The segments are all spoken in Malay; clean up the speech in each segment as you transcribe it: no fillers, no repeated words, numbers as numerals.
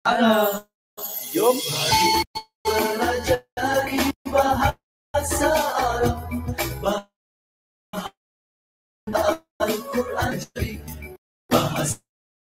Jom pelajari bahasa Arab, Al-Quran, bahasa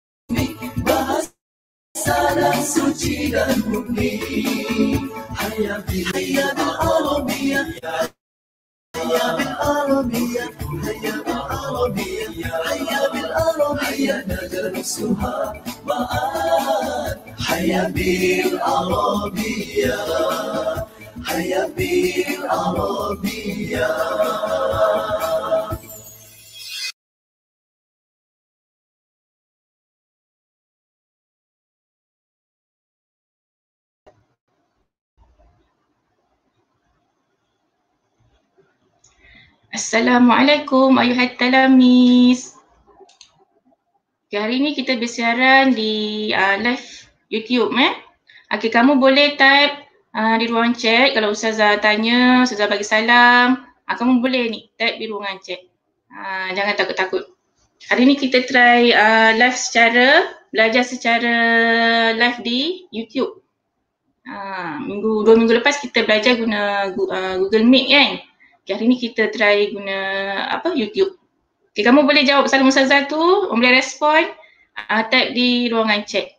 dan suci dan murni. Hayya bil Arabiyyah, hayya bil Arabiyyah, hayya bil Arabiyyah, hayya bil Arabiyyah, nadrusuha ma'an. Hayya bil Arabiyyah, hayya bil Arabiyyah. Assalamualaikum ayuhat talamis. Hari ni kita bersiaran di live YouTube Okay, kamu boleh type di ruang chat kalau Ustazah tanya, Ustazah bagi salam. Kamu boleh ni type di ruangan chat. Jangan takut-takut. Hari ni kita try live belajar secara live di YouTube. 2 minggu lepas kita belajar guna Google Meet kan. Okay, hari ni kita try guna YouTube. Okay, kamu boleh jawab salam Ustazah tu, boleh respon, type di ruangan chat.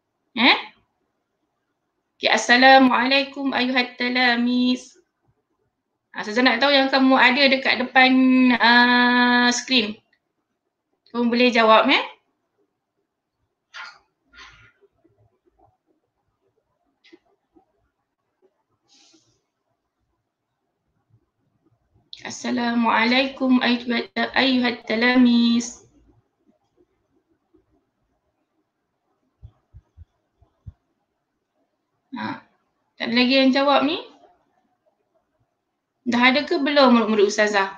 Okay, Assalamualaikum ayuhat talamis. Ustazah nak tahu yang kamu ada dekat depan skrin. Kamu boleh jawab Assalamualaikum ayuhat talamis. Tak ada lagi yang jawab ni? Dah ada ke belum murid-murid Ustazah?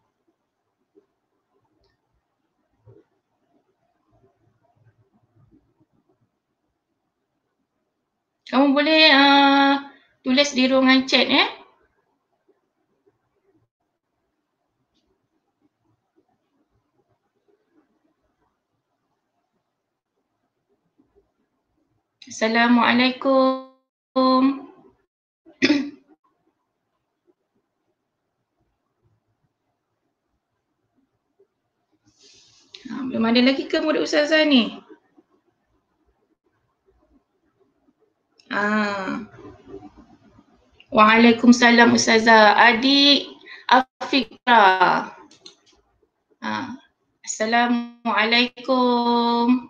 Kamu boleh tulis di ruangan chat Assalamualaikum. Belum ada lagi ke murid Ustazah ni? Waalaikumsalam Ustazah. Adik Afiqra. Assalamualaikum.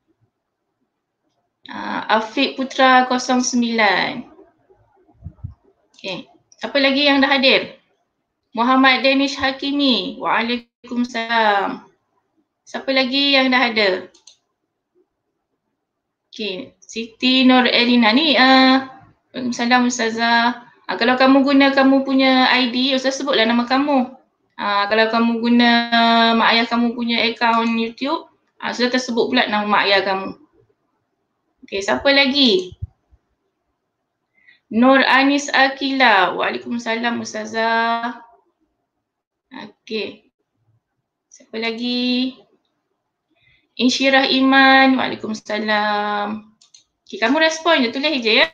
Afiq Putra 09. Okay. Siapa lagi yang dah hadir? Muhammad Danish Hakimi. Waalaikumsalam. Siapa lagi yang dah ada? Okay. Siti Nur Elina ni. Waalaikumsalam Ustazah. Kalau kamu guna kamu punya ID, Ustazah sebutlah nama kamu. Kalau kamu guna mak ayah kamu punya akaun YouTube, Ustazah tersebut pula nama mak ayah kamu. Okay, siapa lagi? Nur Anis Akila. Waalaikumsalam Ustazah. Okay. Siapa lagi? Insyirah Iman. Waalaikumsalam. Okay, kamu respon je, tulis je ya.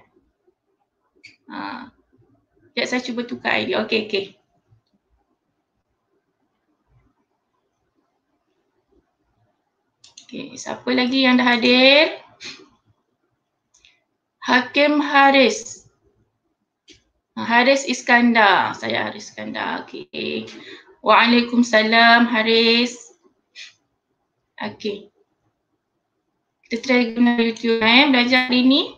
Sekejap saya cuba tukar ID. Okay. Okay, siapa lagi yang dah hadir? Hakim Haris. Haris Iskandar. Saya Haris Iskandar. Okay. Waalaikumsalam Haris. Okay. Kita try guna YouTube belajar hari ni.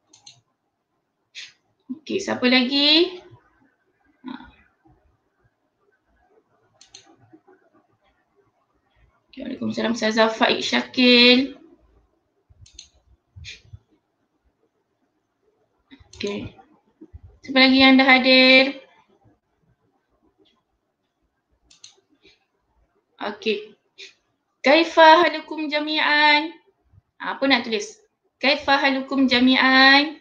Okay, siapa lagi? Waalaikumsalam Ustazah Faik Syakil. Okay. Siapa lagi yang dah hadir? Okay. Kaifa halukum jami'an? Apa nak tulis? Kaifa halukum jami'an?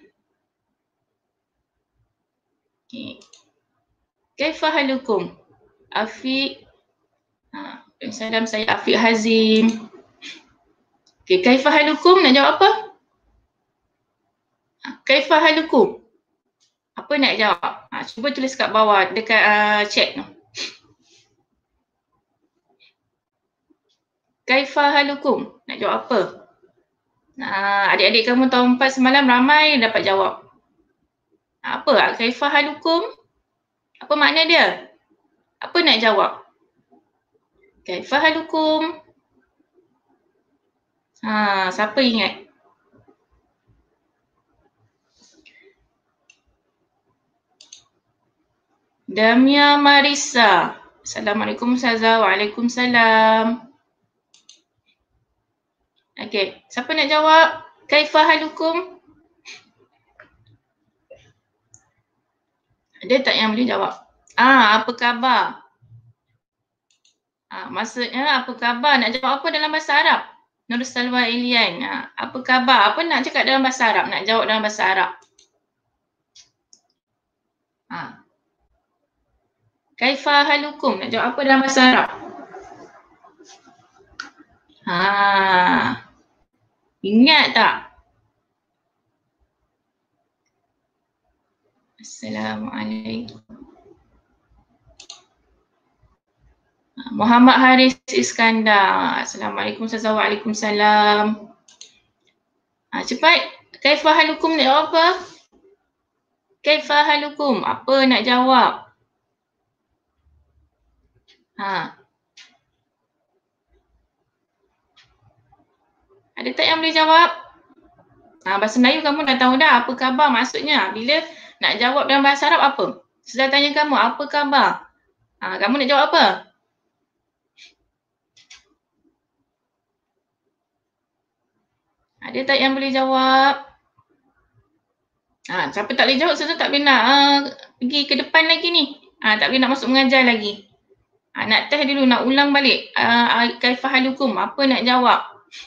Okay. Kaifa halukum? Afiq. Salam, saya Afiq Hazim. Okay, kaifa halukum nak jawab apa? Kaifa halukum? Apa nak jawab? Cuba tulis kat bawah dekat chat tu. Kaifa halukum? Nak jawab apa? Adik-adik kamu tahun 4 semalam ramai dapat jawab. Apa? Kaifa halukum? Apa makna dia? Apa nak jawab? Kaifa halukum? Siapa ingat? Damia Marisa. Assalamualaikum Ustazah. Waalaikumsalam. Okey, siapa nak jawab? Kaifa halukum? Ada tak yang boleh jawab? Apa khabar? Maksudnya apa khabar? Nak jawab apa dalam bahasa Arab? Nur Salwa Ilian. Apa khabar? Apa nak cakap dalam bahasa Arab? Nak jawab dalam bahasa Arab. Kaifa halukum? Nak jawab apa dalam bahasa Arab? Ingat tak? Assalamualaikum. Muhammad Haris Iskandar. Assalamualaikum Ustazah. Waalaikumsalam. Cepat. Kaifa halukum nak jawab apa? Kaifa halukum? Apa nak jawab? Ada tak yang boleh jawab? Bahasa Melayu kamu dah tahu dah apa khabar maksudnya. Bila nak jawab dalam bahasa Arab apa? Sudah tanya kamu apa khabar? Kamu nak jawab apa? Ada tak yang boleh jawab? Siapa tak boleh jawab, saya tak boleh nak pergi ke depan lagi ni. Tak boleh nak masuk mengajar lagi. Nak test dulu, nak ulang balik. Kaifa halukum? Apa nak jawab?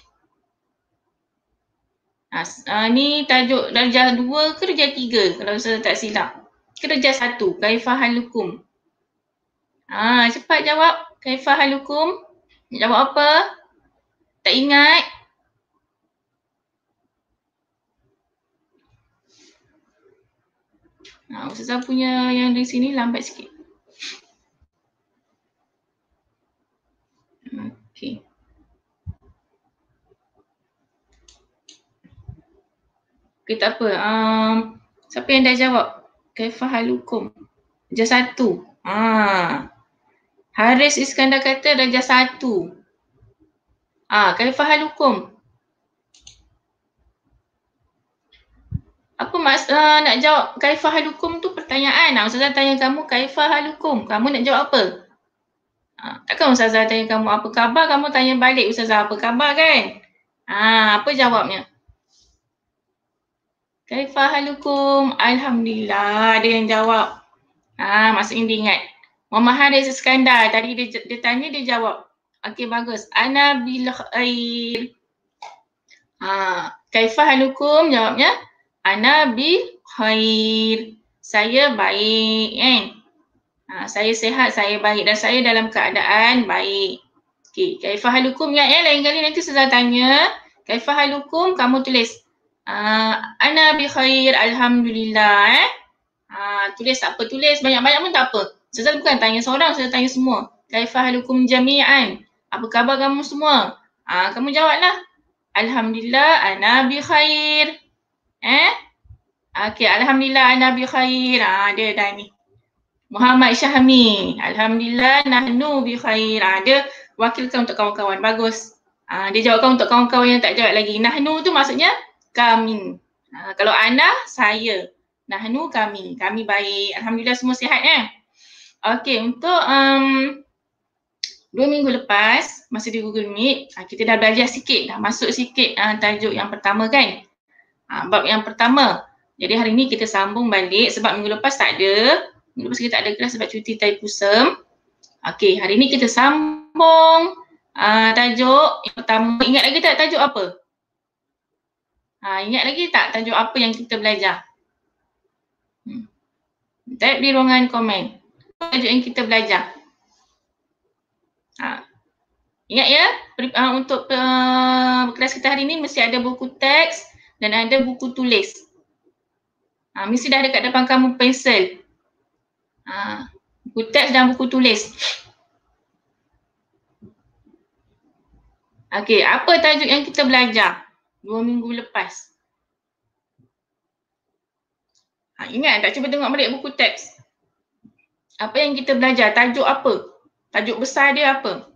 Ni tajuk darjah 2 ke darjah 3 kalau saya tak silap. Ke darjah 1, kaifa halukum? Cepat jawab. Kaifa halukum? Jawab apa? Tak ingat? Ustazah punya yang di sini lambat sikit. Okey. Okey, tak apa. Siapa yang dah jawab? Kaifa halukum? Darjah 1. Haris Iskandar kata darjah 1. Kaifa halukum? Apa nak jawab kaifa halukum tu pertanyaan. Ustazah tanya kamu kaifa halukum. Kamu nak jawab apa? Takkan Ustazah tanya kamu apa khabar, kamu tanya balik Ustazah apa khabar kan? Apa jawabnya? Kaifa halukum? Alhamdulillah ada yang jawab. Maksudnya dia ingat. Muhammad Haris Iskandar tadi dia tanya, dia jawab. Okey, bagus. Ana bil khair. Kaifa halukum? Jawabnya ana bil khair. Saya baik kan? Saya sihat, saya baik dan saya dalam keadaan baik. Okey, kaifa halukum ingat ya, lain kali nanti Ustazah tanya, kaifa halukum kamu tulis ana bi khair alhamdulillah tulis apa, tulis banyak-banyak pun tak apa. Ustazah bukan tanya seorang, Ustazah tanya semua. Kaifa halukum jami'an? Apa khabar kamu semua? Kamu jawablah. Alhamdulillah ana bi khair. Okey, alhamdulillah ana bi khair. Dia dah ni. Muhammad Syahmi. Alhamdulillah nahnu bi khair. Dia wakilkan untuk kawan-kawan. Bagus. Dia jawabkan untuk kawan-kawan yang tak jawab lagi. Nahnu tu maksudnya kami. Kalau ana, saya. Nahnu kami. Kami baik. Alhamdulillah semua sihat Okey, untuk 2 minggu lepas masa di Google Meet, kita dah belajar sikit, dah masuk sikit tajuk yang pertama kan. Bab yang pertama. Jadi hari ni kita sambung balik sebab minggu lepas tak ada. Minggu lepas kita tak ada kelas sebab cuti Taipusam. Okey, hari ni kita sambung tajuk yang pertama. Ingat lagi tak tajuk apa? Ingat lagi tak tajuk apa yang kita belajar? Type di ruangan komen. Tajuk yang kita belajar. Ingat ya, untuk kelas kita hari ni mesti ada buku teks dan ada buku tulis. Mesti dah ada kat depan kamu pensel. Buku teks dan buku tulis. Okey, apa tajuk yang kita belajar 2 minggu lepas? Ingat tak? Cuba tengok balik buku teks. Apa yang kita belajar? Tajuk apa? Tajuk besar dia apa?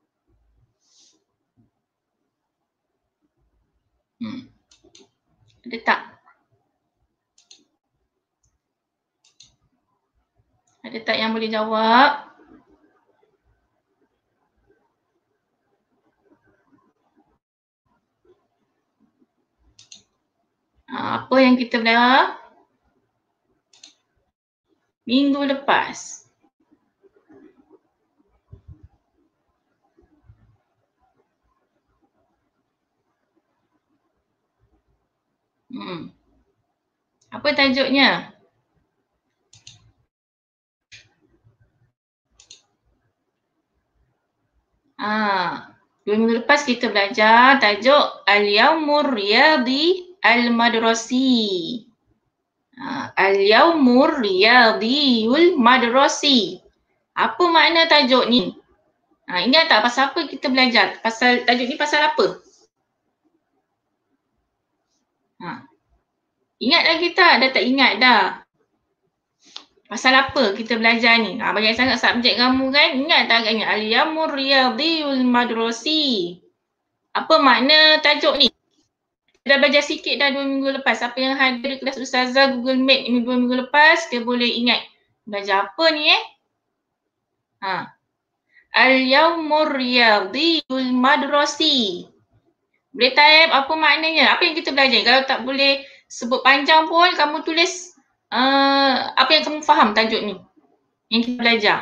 Ada tak? Ada tak yang boleh jawab? Apa yang kita belajar minggu lepas? Apa tajuknya? Dua minggu lepas kita belajar tajuk Al-Yaumur Riyadi Al-Madrasi. Al-Yaumur Riyadiyul Madrasi. Apa makna tajuk ni? Ingat tak pasal apa kita belajar? Pasal tajuk ni pasal apa? Ingat lagi tak? Dah tak ingat dah. Pasal apa kita belajar ni? Banyak sangat subjek kamu kan? Ingat tak agaknya? Al-Yaumur Riyadiyul Madrasi. Apa makna tajuk ni? Kita dah belajar sikit dah 2 minggu lepas. Siapa yang hadir kelas Ustazah Google Meet 2 minggu lepas, dia boleh ingat. Belajar apa ni Al-Yaumur Riyadiyul Madrasi. Boleh type apa maknanya? Apa yang kita belajar? Kalau tak boleh sebut panjang pun, kamu tulis apa yang kamu faham tajuk ni. Yang kita belajar.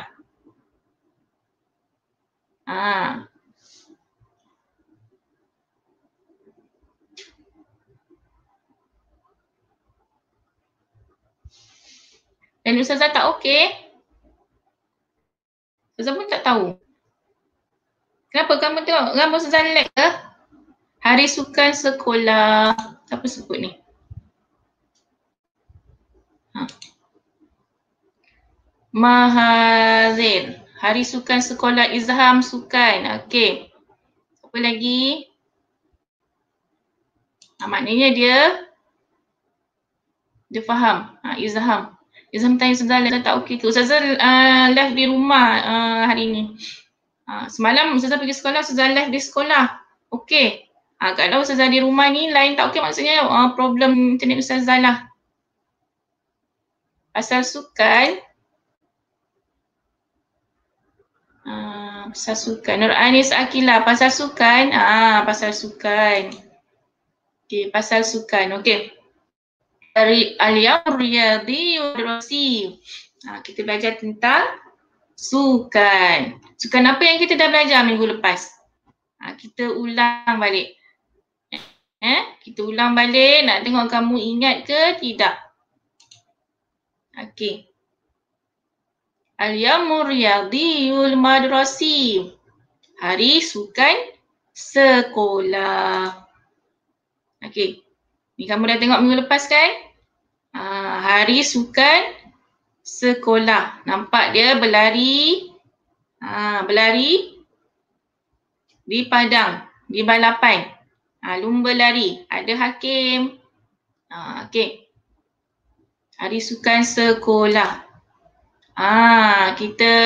Dan Ustazah tak okey? Ustazah pun tak tahu. Kenapa kamu tengok gambar Ustazah lag ke? Hari Sukan Sekolah. Siapa sebut ni? Mahathir. Hari Sukan Sekolah Izham Sukan. Okey. Apa lagi? Maknanya dia faham. Izham. Izham tanya Ustazah tak okey ke? Ustazah live di rumah hari ni. Semalam Ustazah pergi sekolah, Ustazah live di sekolah. Okey. Kalau Ustazah di rumah ni lain tak okey, maksudnya problem internet Ustazah lah. Pasal sukan. Pasal sukan. Nur Anis Akila, pasal sukan. Pasal sukan. Okey, pasal sukan. Okey. Al-Yaumur Riyadiyul Madrasi. Kita belajar tentang sukan. Sukan apa yang kita dah belajar minggu lepas? Kita ulang balik. Kita ulang balik, nak tengok kamu ingat ke tidak. Okey. Al-Yaumur Riyadiyul Madrasi. Hari Sukan Sekolah. Okey. Ni kamu dah tengok minggu lepas kan? Hari Sukan Sekolah. Nampak dia berlari. Berlari di padang, di balapan. Lumba lari. Ada hakim. Okey. Hari Sukan Sekolah. Kita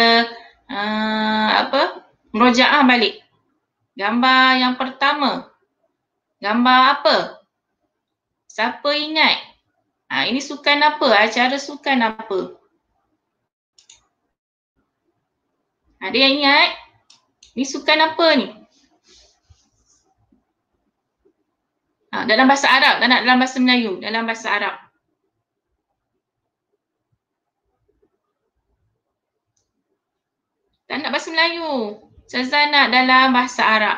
merojaah balik. Gambar yang pertama. Gambar apa? Siapa ingat? Ini sukan apa? Acara sukan apa? Ada yang ingat? Ini sukan apa ni? Dalam bahasa Arab, tak nak dalam bahasa Melayu, dalam bahasa Arab. Tak nak bahasa Melayu. Ustazah nak dalam bahasa Arab.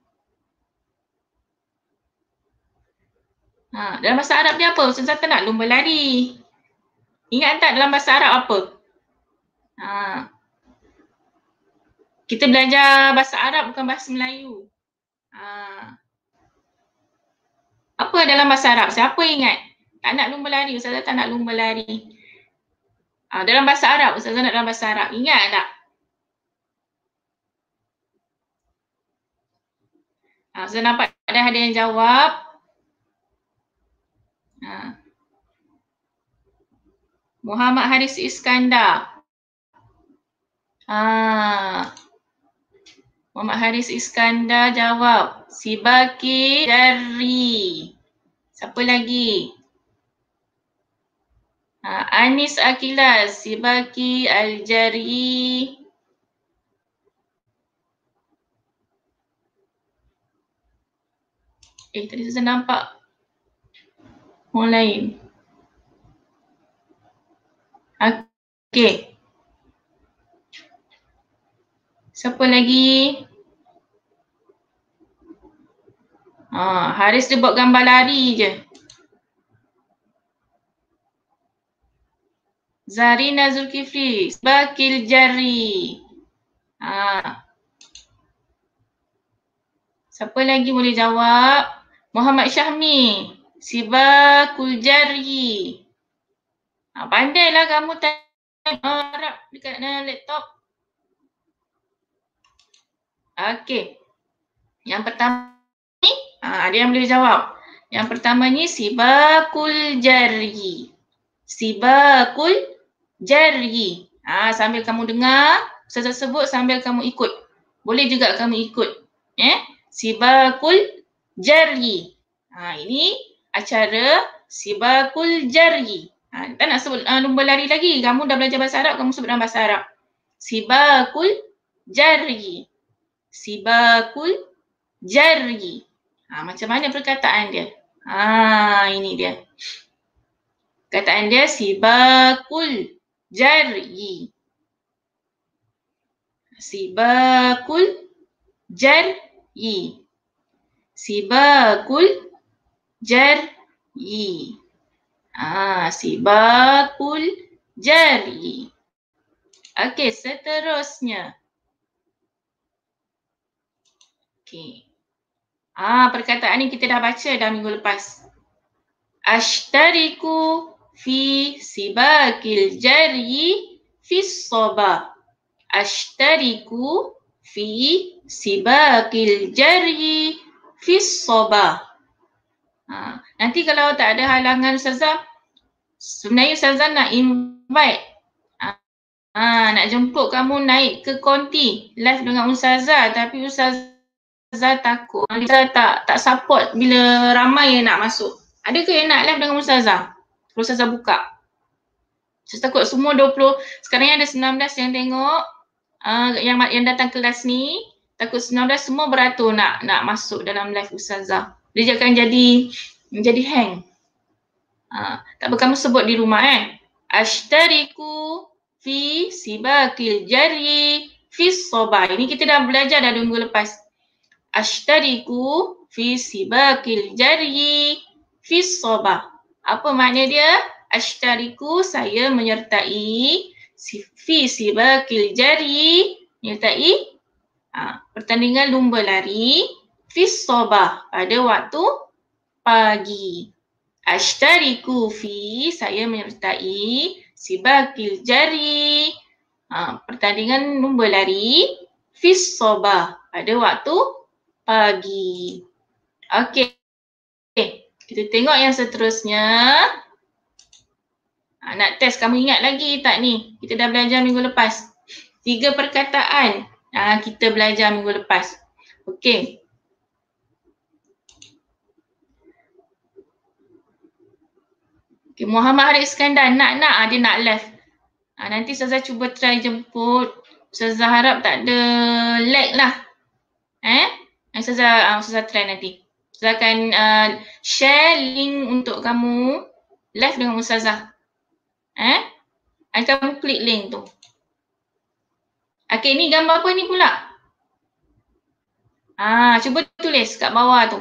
Dalam bahasa Arab dia apa? Ustazah tak nak lumba lari. Ingat tak dalam bahasa Arab apa? Kita belajar bahasa Arab bukan bahasa Melayu. Apa dalam bahasa Arab? Siapa ingat? Tak nak lumba lari, Ustazah tak nak lumba lari. Dalam bahasa Arab, Ustazah nak dalam bahasa Arab. Ingat tak? Ustazah nampak ada yang jawab. Muhammad Haris Iskandar. Muhammad Haris Iskandar jawab. Sibaki Jari. Siapa lagi? Anis Akilas. Sibaki Al-Jari. Tadi saya nampak orang lain. Okey. Siapa lagi? Haris dia buat gambar lari je. Zarina Zulkifli, Sibakil Jari. Siapa lagi boleh jawab? Muhammad Syahmi, Sibakul Jari. Pandailah kamu Arab dekat laptop. Okey. Yang pertama ni, ada yang boleh jawab. Yang pertama ni Sibakul Jari. Sibakul Jari. Sambil kamu dengar, Ustazah sebut sambil kamu ikut. Boleh juga kamu ikut. Sibakul Jari. Ini acara Sibakul Jari. Tak nak sebut lumba lari lagi. Kamu dah belajar bahasa Arab, kamu sebut dalam bahasa Arab. Sibakul Jari. Sibakul Jari. Macam mana perkataan dia? Ini dia. Perkataan dia Sibakul Jari. Sibakul Jari. Sibakul Jari. Sibakul Jari. Okey, seterusnya. Okey. Perkataan ni kita dah baca dah minggu lepas. Ashtariku fi sibakil jari fis sabah. Ashtariku fi sibakil jari fis sabah. Nanti kalau tak ada halangan Ustazah, sebenarnya Ustazah nak invite, nak jemput kamu naik ke konti live dengan Ustazah, tapi Ustazah takut. Ustazah tak support bila ramai yang nak masuk. Ada ke yang nak live dengan Ustazah? Kalau Ustazah buka. Ustazah takut semua 20, sekarang ada 19 yang tengok, yang datang kelas ni, takut 19 semua beratur nak masuk dalam live Ustazah. Dia akan jadi hang. Tak apa, kamu sebut di rumah Ashtariku fi sibakil jari fis sabah. Ini kita dah belajar dah 2 minggu lepas. Ashtariku fi sibakil jari fis sabah. Apa makna dia? Ashtariku, saya menyertai, fi sibakil jari, menyertai pertandingan lumba lari, fis sabah, pada waktu pagi. Ashtariku fi, saya menyertai, sibakil jari, pertandingan lumba lari, fis sabah, pada waktu pagi. Okey. Kita tengok yang seterusnya. Nak test kamu ingat lagi tak ni? Kita dah belajar minggu lepas. 3 perkataan kita belajar minggu lepas. Okey. Okay, Muhammad Haris Iskandar nak dia nak live. Nanti Ustazah cuba try jemput. Ustazah harap tak ada lag lah. Ustazah try nanti. Ustazah akan share link untuk kamu live dengan Ustazah. Kamu klik link tu. Okey, ni gambar apa ni pula? Cuba tulis kat bawah tu.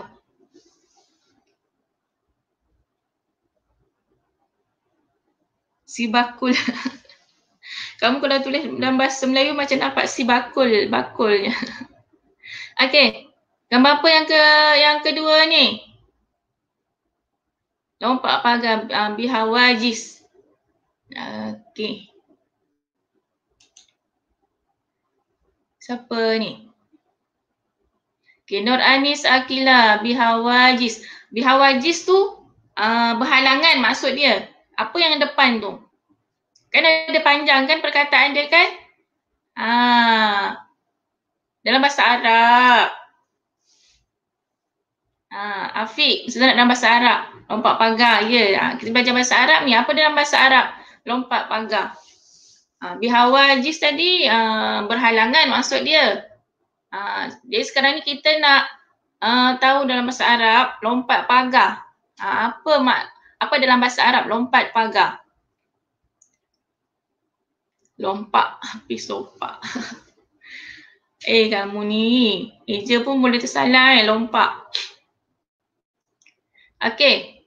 Si bakul. Kamu kalau tulis dalam bahasa Melayu macam nampak si bakul, bakulnya. Okey. Gambar apa yang kedua ni? Lompat pagar bihawajis. Okey. Siapa ni? Okey, Nur Anis Akila, bihawajis. Bihawajis tu berhalangan maksud dia. Apa yang depan tu? Kan ada panjang kan perkataan dia kan? Dalam bahasa Arab. Afiq, sudah dalam bahasa Arab. Lompat pagar, ya. Kita belajar bahasa Arab ni. Apa dalam bahasa Arab? Lompat pagar. Bihawajis tadi berhalangan maksud dia. Jadi sekarang ni kita nak tahu dalam bahasa Arab lompat pagar. Apa dalam bahasa Arab lompat pagar? Lompat habis lompat. Kamu ni eja pun boleh tersalah lompat. Okey.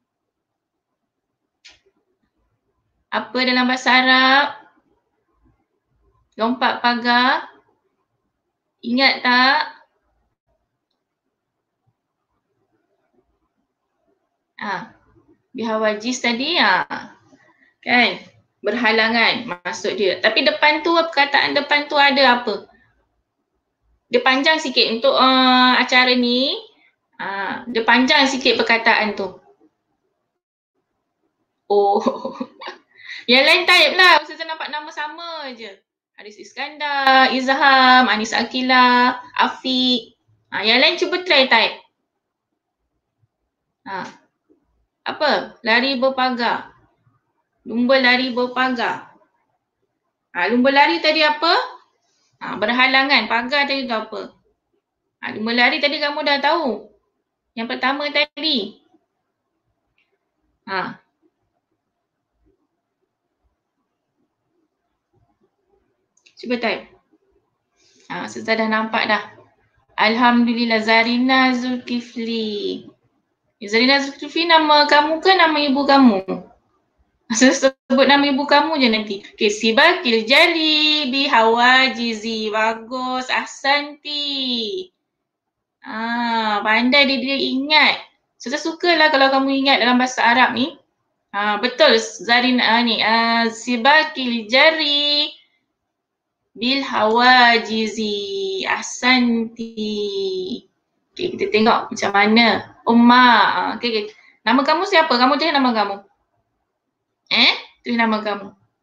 Apa dalam bahasa Arab? Lompat pagar. Ingat tak? Bihawajis tadi kan? Berhalangan maksud dia. Tapi depan tu, perkataan depan tu ada apa? Dia panjang sikit untuk acara ni. Dia panjang sikit perkataan tu. Oh. Yang lain type lah. Ustazah nampak nama sama je. Haris Iskandar, Izham, Anis Akila, Afiq. Yang lain cuba try type. Apa? Lari berpagar. Lumba lari berpagar. Lumba lari tadi apa? Berhalangan. Pagar tadi tu apa? Lumba lari tadi kamu dah tahu. Yang pertama tadi. Cuba type. Ustazah dah nampak dah. Alhamdulillah, Zarina Zulkifli. Zarina Zulkifli nama kamu ke nama ibu kamu? Sebut nama ibu kamu je nanti. Okay, Sibakil Jali bihawajizi. Bagus, ahsanti. Pandai dia ingat. Ustazah sukalah kalau kamu ingat dalam bahasa Arab ni. Betul Zarina ni. Sibakil Jari bil hawajizi. Ahsanti. Okay, kita tengok macam mana. Ummah. Okay. Nama kamu siapa? Kamu tulis nama kamu. Tulis nama kamu.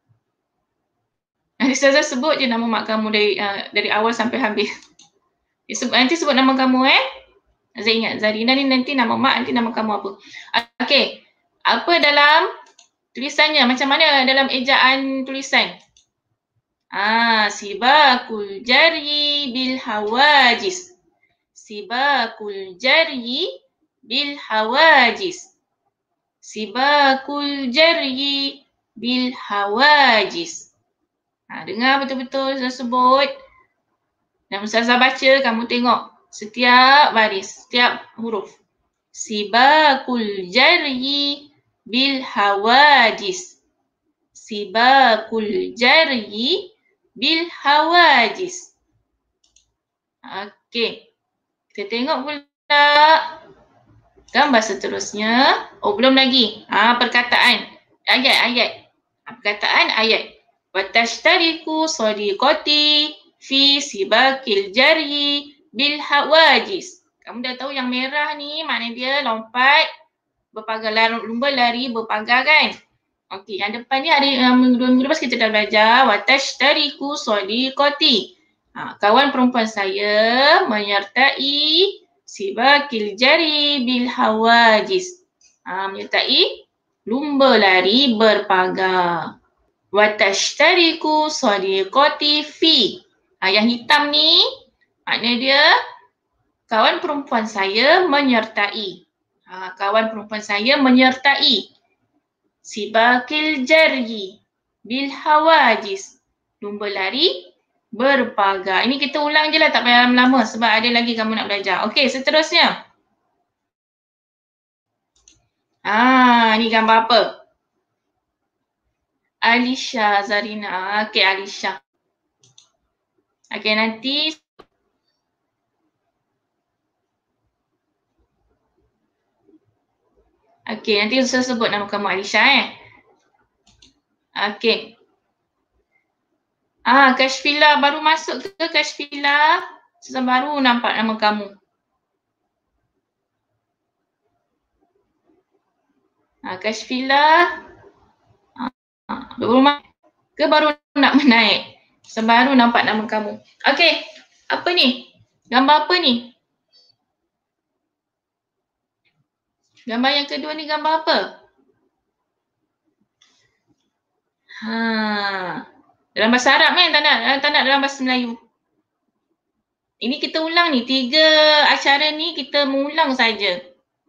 Nanti Ustazah sebut je nama mak kamu dari awal sampai habis. Nanti sebut nama kamu Saya ingat Zarina ni nanti nama mak, nanti nama kamu apa. Okay. Apa dalam tulisannya? Macam mana dalam ejaan tulisan? Sibakul jari bil hawajis. Sibakul jari bil hawajis. Sibakul jari bil hawajis. Dengar betul-betul saya sebut. Dan Ustazah baca, kamu tengok setiap baris, setiap huruf. Sibakul jari bil hawajis. Sibakul jari bil hawajis. Okey. Kita tengok pula gambar seterusnya. Belum lagi. Perkataan. Ayat. Perkataan ayat. Watashtariku sadiqati fi sibakil jari bil hawajis. Kamu dah tahu yang merah ni makna dia lompat berpagar, lumba lari berpagar kan? Okey, yang depan ni ada minggu lepas kita dah belajar watashtariku sadiqati. Kawan perempuan saya menyertai sibakil jari bil hawajis. Menyertai lumba lari berpagar. Watashtariku sadiqati fi. Yang hitam ni makna dia kawan perempuan saya menyertai. Kawan perempuan saya menyertai sibakil jari bil hawajis. Lumba lari berpagar. Ini kita ulang je lah, tak payah lama-lama sebab ada lagi kamu nak belajar. Okey, seterusnya. Ni gambar apa? Alisha Zarina. Okey, Alisha. Okey, nanti Okey, nanti saya sebut nama kamu Alisha Okey. Kashfila baru masuk ke Kashfila? Baru nampak nama kamu. Kashfila. Baru nak menaik? Baru nampak nama kamu. Okey. Apa ni? Gambar apa ni? Gambar yang kedua ni gambar apa? Dalam bahasa Arab kan? Tak nak dalam bahasa Melayu. Ini kita ulang ni. 3 acara ni kita mengulang saja.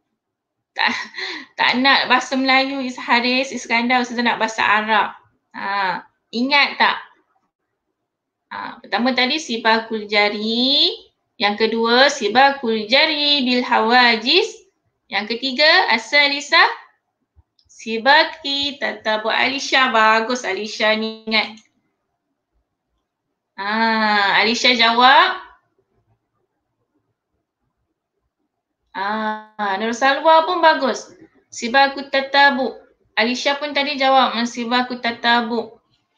Tak nak bahasa Melayu, Haris, Iskandar, Ustazah nak bahasa Arab. Ingat tak? Pertama tadi sibakul jari. Yang kedua sibakul jari bil hawajis. Yang ketiga asalisa sibaki tatabu Alisha. Bagus Alisha ni ingat. Alisha jawab. Nur Salwa pun bagus. Sibakul tatabu. Alisha pun tadi jawab sibakul tatabu.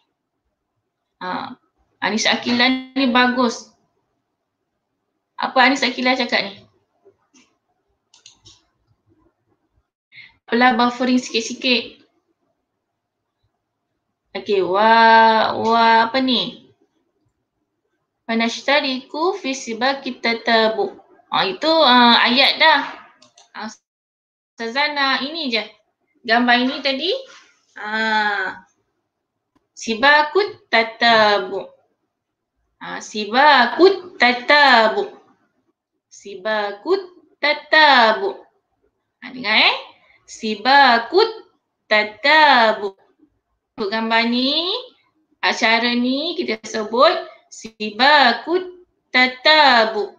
Anis Akila ni bagus. Apa Anis Akila cakap ni? Apalah buffering sikit-sikit. Okey, apa ni? Panashtariku fi sibakit tatabu. Itu ayat dah. Ustazah ini je. Gambar ini tadi. Sibakut tatabu. Sibakut tatabu. Sibakut tatabu. Dengar Sibakut tatabu. Untuk gambar ni, acara ni kita sebut sibakut tatabu.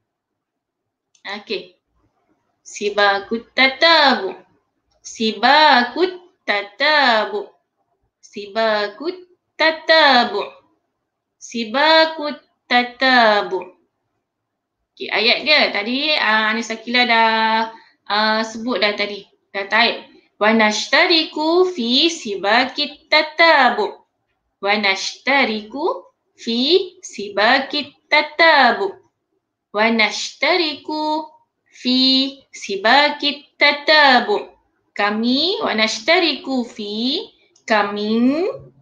Okey. Sibakut tatabu. Sibakut tatabu. Sibakut tatabu. Sibakut tatabu. Okey, ayat dia tadi Anis Akila dah sebut dah tadi. Dah type. Wa nashtariku fi sibakit tatabu. Wa nashtariku fi sibakit tatabu. Wa nashtariku fi sibakit tatabu. Kami wa nashtariku fi kami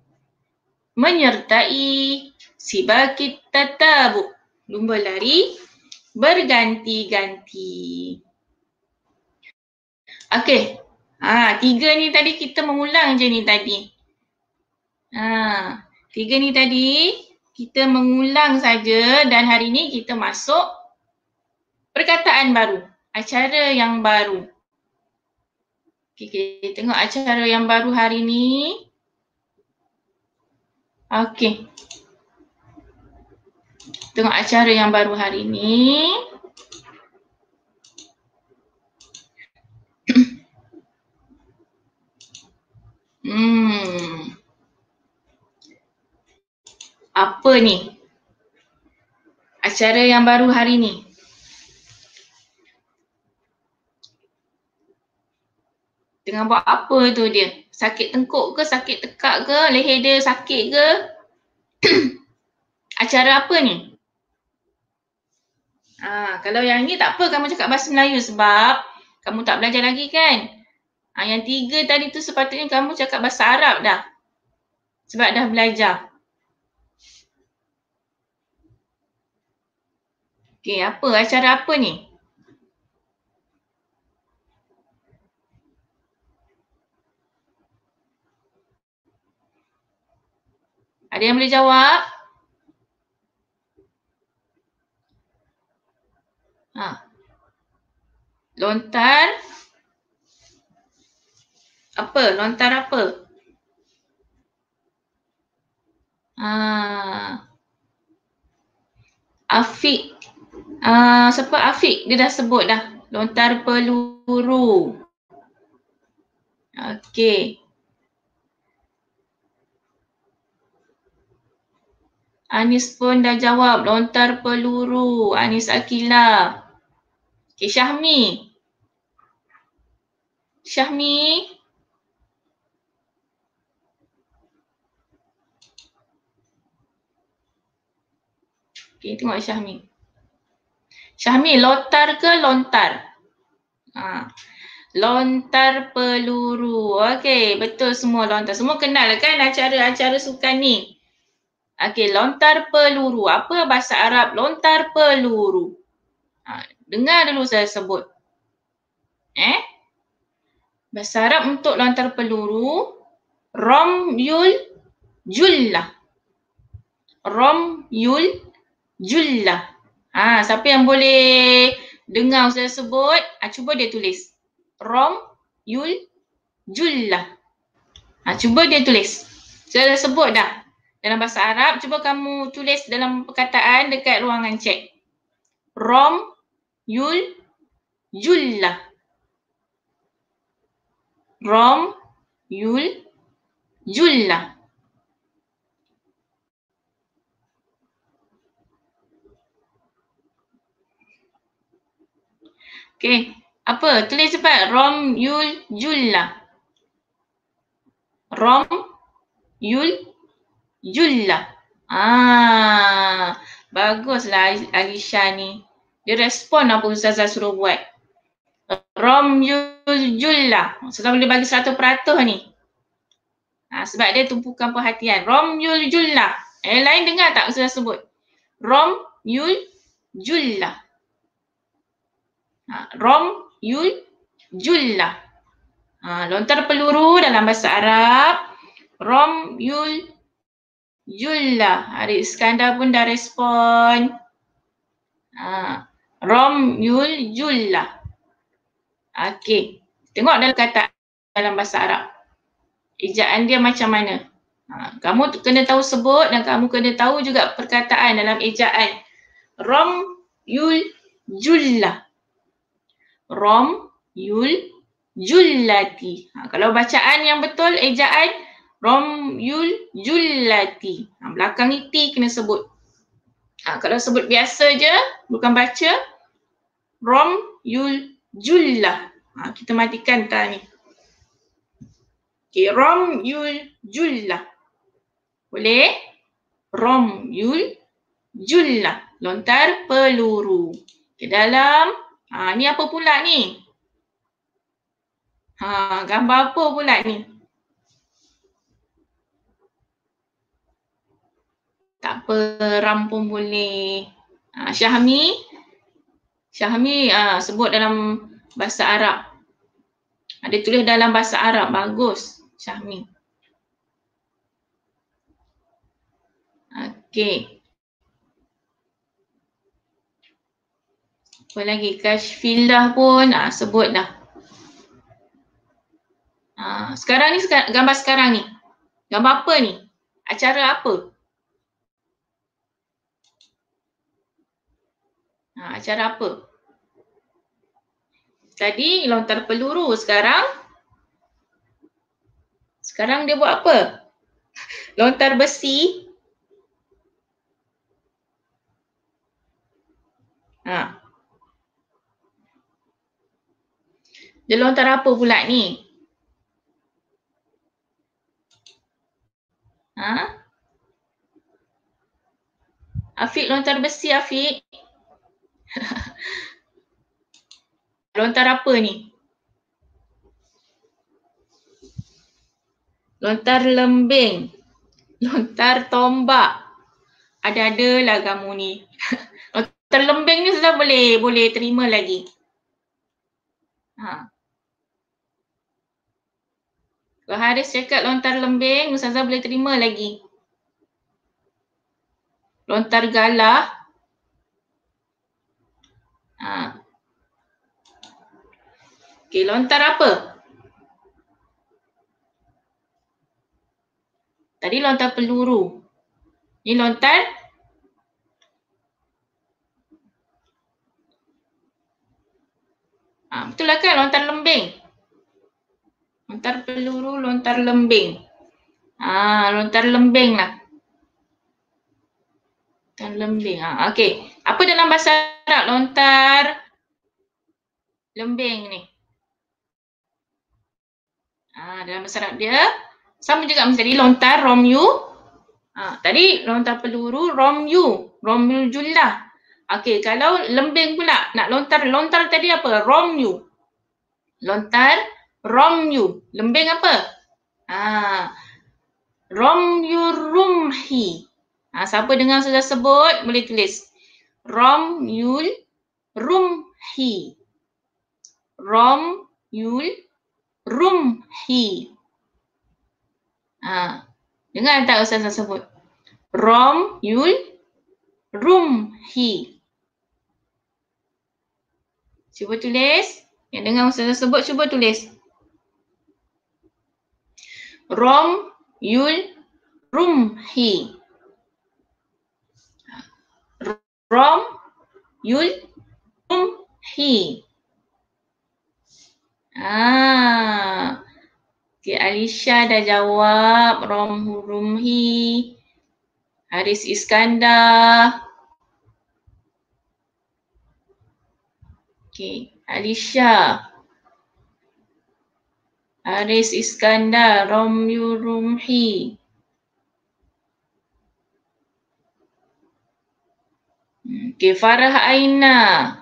menyertai sibakit tatabu. Lumba lari berganti-ganti. Okey. 3 ni tadi kita mengulang je ni tadi. 3 ni tadi kita mengulang saja dan hari ni kita masuk perkataan baru. Acara yang baru. Okey, kita tengok acara yang baru hari ni. Okey. Tengok acara yang baru hari ni. Apa ni? Acara yang baru hari ni. Tengah buat apa tu dia? Sakit tengkuk ke, sakit tekak ke, leher dia sakit ke? Acara apa ni? Kalau yang ni tak apa kamu cakap bahasa Melayu sebab kamu tak belajar lagi kan? Yang 3 tadi tu sepatutnya kamu cakap bahasa Arab dah. Sebab dah belajar. Okey, apa? Acara apa ni? Ada yang boleh jawab? Lontar apa? Lontar apa? Afiq. Siapa Afiq? Dia dah sebut dah. Lontar peluru. Okey. Anis pun dah jawab. Lontar peluru. Anis Akila. Okey, Syahmi. Syahmi. Okay, tengok Syahmi. Syahmi, lontar ke lontar? Lontar peluru. Okey, betul semua lontar. Semua kenal kan acara-acara sukan ni? Okey, lontar peluru. Apa bahasa Arab lontar peluru? Dengar dulu saya sebut. Bahasa Arab untuk lontar peluru, romyul jullah. Romyul jullah. Siapa yang boleh dengar saya sebut, cuba dia tulis. Romyul jullah. Cuba dia tulis. Saya dah sebut dah dalam bahasa Arab. Cuba kamu tulis dalam perkataan dekat ruangan chat. Romyul jullah. Romyul jullah. Okey, apa? Tulis cepat. Romyul jullah. Romyul jullah. Baguslah Alisha ni. Dia respon apa Ustazah suruh buat. Romyul jullah. Ustazah boleh bagi 100% ni. Sebab dia tumpukan perhatian. Romyul jullah. Lain dengar tak Ustazah sebut? Romyul jullah. Romyul jullah. Lontar peluru dalam bahasa Arab. Romyul jullah. Adik Iskandar pun dah respon. Romyul jullah. Okey. Tengok dalam kata dalam bahasa Arab. Ejaan dia macam mana. Kamu kena tahu sebut dan kamu kena tahu juga perkataan dalam ejaan. Romyul jullah. Romyul jullati. Kalau bacaan yang betul, ejaan romyul jullati. Belakang ni T kena sebut. Kalau sebut biasa je, bukan baca, romyul jullah. Kita matikan ta ni. Okay, romyul jullah. Boleh? Romyul jullah. Lontar peluru. Okay, dalam ni apa pula ni? Gambar apa pula ni? Tak apa, ram pun boleh. Syahmi. Syahmi sebut dalam bahasa Arab. Dia tulis dalam bahasa Arab. Bagus, Syahmi. Okey. Apa lagi? Kashfillah pun sebut dah. Sekarang ni gambar sekarang ni. Gambar apa ni? Acara apa? Acara apa? Tadi lontar peluru, sekarang dia buat apa? Lontar besi. Dia lontar apa pula ni? Afiq lontar besi, Afiq. Lontar apa ni? Lontar lembing. Lontar tombak. Ada-ada lah kamu ni. Lontar lembing ni sudah boleh terima lagi. Kalau Haris cakap lontar lembing, Ustazah boleh terima lagi. Lontar galah. Okey, lontar apa? Tadi lontar peluru. Ni lontar? Betul lah kan lontar lembing? Lontar peluru, lontar lembing. Lontar lembing lah. Lontar lembing. Okey. Apa dalam bahasa Arab lontar lembing ni? Dalam bahasa Arab dia sama juga macam tadi lontar romyu. Tadi lontar peluru romyu, romyul jullah. Okey, kalau lembing pula nak lontar tadi apa? Romyu. Lontar romyu. Lembing apa? Romyul rumhi. Siapa dengar sudah sebut boleh tulis. Romyul rumhi. Romyul rumhi. Dengar tak Ustazah sebut? Romyul rumhi. Cuba tulis. Yang dengar Ustazah sebut cuba tulis. Romyul rumhi. Romyul rumhi. Okay, Alisha dah jawab romyul rumhi. Haris Iskandar. Okay, Alisha. Haris Iskandar, romyul rumhi. Okay, Farah Aina.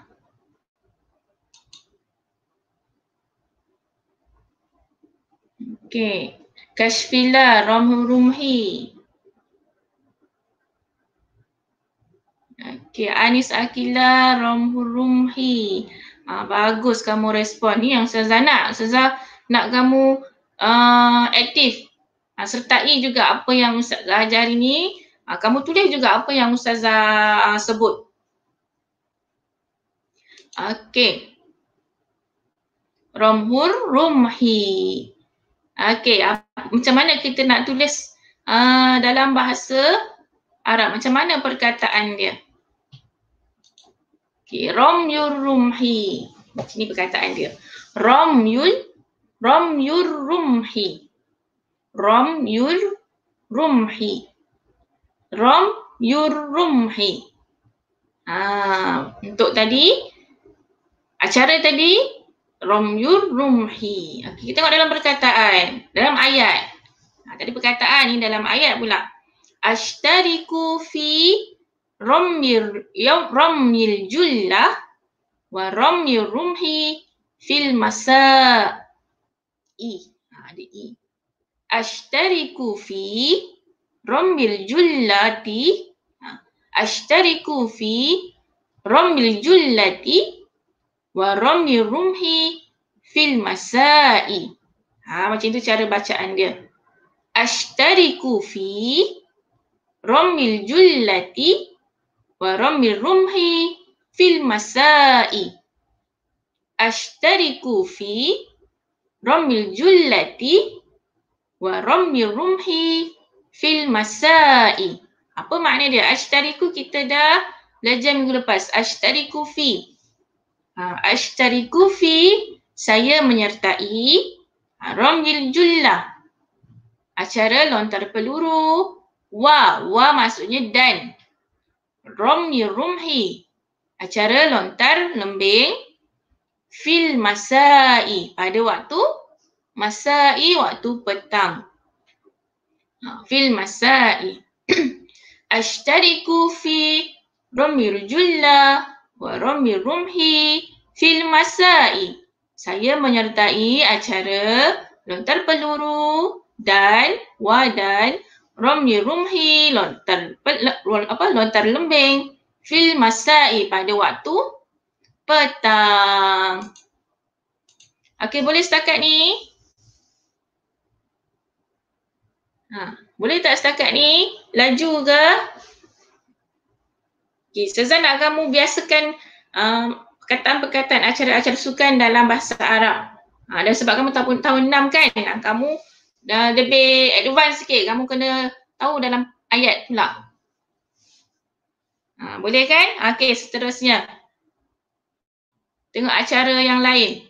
Okay, Kashfila, romyul rumhi. Okay, Anis Akila, romyul rumhi. Bagus kamu respon. Ni yang Ustazah nak. Ustazah nak kamu aktif. Sertai juga apa yang Ustazah ajar ni. Kamu tulis juga apa yang Ustazah sebut. Okey. Romyul rumhi. Okey, macam mana kita nak tulis dalam bahasa Arab? Macam mana perkataan dia? Okey, romyul rumhi. Ini perkataan dia. Romyul rumhi. Romyul rumhi. Romyul rumhi. Untuk tadi, acara tadi, romyul rumhi. Okay, kita tengok dalam perkataan, dalam ayat. Tadi perkataan ni dalam ayat pula. Ashtariku fi romyil jullah wa romyil rumhi fil masa'i. Ada i. Ashtariku fi romyil jullati. Ashtariku fi romyil jullati wa romyil rumhi fil masa'i. Macam tu cara bacaan dia. Ashtariku fi romyil jullati wa romyil rumhi fil masa'i. Ashtariku fi romyil jullati wa romyil rumhi fil masa'i. Apa makna dia? Ashtariku kita dah belajar minggu lepas. Ashtariku fi. Ashtariku fi, saya menyertai romyil jullah. Acara lontar peluru. Wa maksudnya dan. Romyil rumhi. Acara lontar lembing. Fil masa'i. Pada waktu masa'i, waktu petang. Fil masa'i. Ashtariku fi romyil jullah wa romyil rumhi fil masa'i. Saya menyertai acara lontar peluru dan romyil rumhi, lontar lembing fil masa'i, pada waktu petang. Okey, boleh setakat ni? Boleh tak setakat ni? Laju ke? Okay, Ustazah nak kamu biasakan perkataan-perkataan acara-acara sukan dalam bahasa Arab. Dan sebab kamu tahun 6 kan, kamu dah lebih advance sikit. Kamu kena tahu dalam ayat pula. Boleh kan? Okey, seterusnya. Tengok acara yang lain.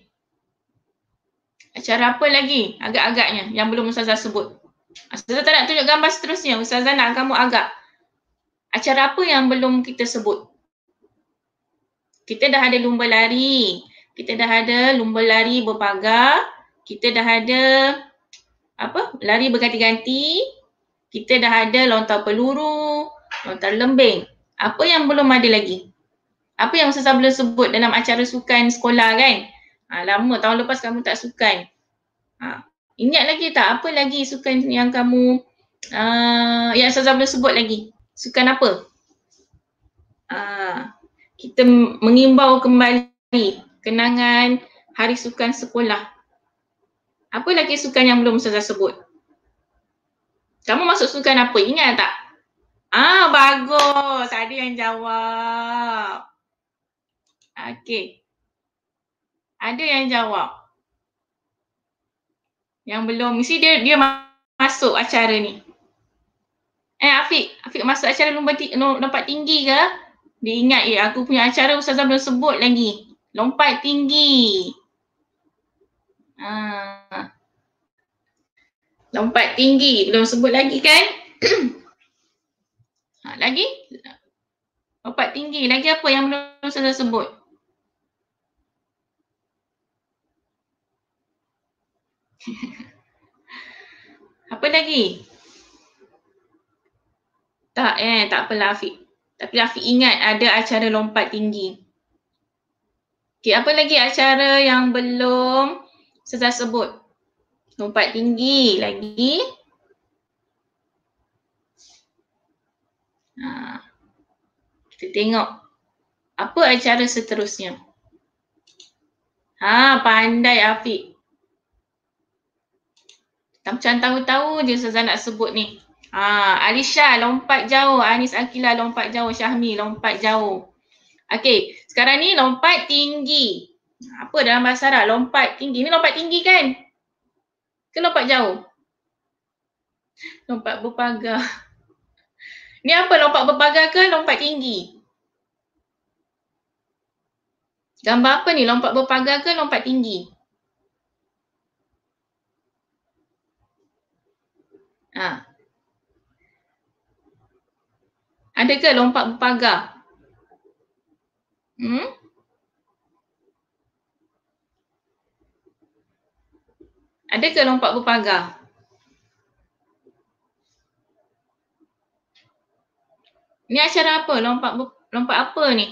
Acara apa lagi agak-agaknya yang belum Ustazah sebut? Ustazah tak nak tunjuk gambar seterusnya. Ustazah nak kamu agak. Acara apa yang belum kita sebut? Kita dah ada lumba lari. Kita dah ada lumba lari berpagar. Kita dah ada lari berganti-ganti. Kita dah ada lontar peluru, lontar lembing. Apa yang belum ada lagi? Apa yang Ustazah belum sebut dalam acara sukan sekolah kan? Lama tahun lepas kamu tak sukan. Ingat lagi tak apa lagi sukan yang kamu yang Ustazah belum sebut lagi? Sukan apa? Kita mengimbau kembali kenangan hari sukan sekolah. Apa lagi sukan yang belum Ustazah sebut? Kamu masuk sukan apa? Ingat tak? Bagus. Ada yang jawab. Okey. Ada yang jawab. Yang belum, mesti dia masuk acara ni. Afiq masuk acara lompat tinggi ke? Dia ingat aku punya acara Ustazah belum sebut lagi. Lompat tinggi. Lompat tinggi belum sebut lagi kan? Lagi? Lompat tinggi. Lagi apa yang belum Ustazah sebut? Apa lagi? Tak apalah Afiq. Tapi Afiq ingat ada acara lompat tinggi. Okey, apa lagi acara yang belum Ustazah sebut? Lompat tinggi lagi. Kita tengok apa acara seterusnya. Pandai Afiq. Macam tahu-tahu je Ustazah nak sebut ni. Alisha lompat jauh, Anis Akila lompat jauh, Syahmi lompat jauh. Okey, sekarang ni lompat tinggi. Apa dalam bahasa Arab? Lompat tinggi. Ni lompat tinggi kan? Ke lompat jauh? Lompat berpagar. Ni apa, lompat berpagar ke lompat tinggi? Gambar apa ni? Lompat berpagar ke lompat tinggi? Ada ke lompat berpagar? Ada ke lompat berpagar? Ni acara apa? Lompat apa ni?